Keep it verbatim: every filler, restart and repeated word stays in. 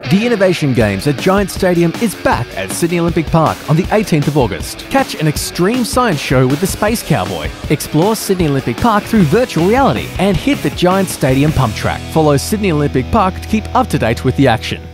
The Innovation Games at Giants Stadium is back at Sydney Olympic Park on the eighteenth of August. Catch an extreme science show with the Space Cowboy. Explore Sydney Olympic Park through virtual reality and hit the Giants Stadium pump track. Follow Sydney Olympic Park to keep up to date with the action.